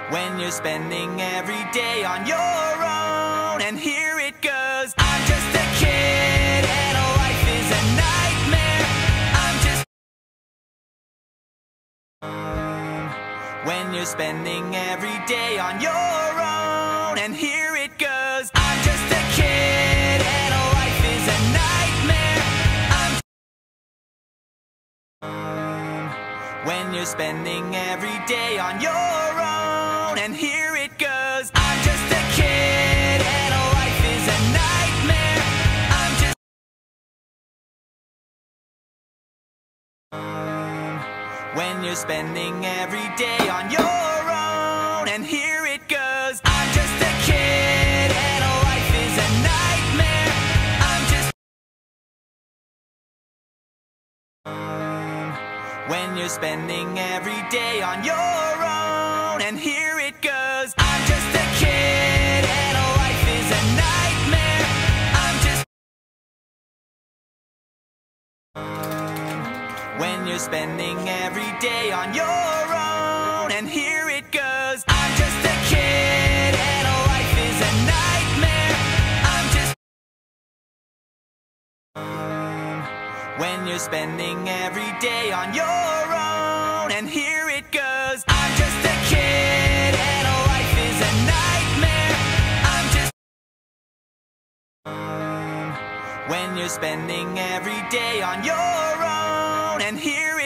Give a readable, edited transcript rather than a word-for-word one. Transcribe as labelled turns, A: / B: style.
A: when you're spending every day on your own. And here it goes. I'm just a kid and life is a nightmare. I'm just when you're spending every day on your own. And here it goes. I'm just a kid and life is a nightmare. When you're spending every day on your own. And here it goes. I'm just a kid and life is a nightmare. I'm just when you're spending every day on your own. And here it goes. I'm just a kid and life is a nightmare. I'm just when you're spending every day on your own. And here it goes. I'm just a kid and life is a nightmare. I'm just when you're spending every day on your own. And here it goes. I'm just a kid and life is a nightmare. I'm just when you're spending every day on your own. And here it goes. I'm just a kid and life is a nightmare. I'm just when you're spending every day on your own. And here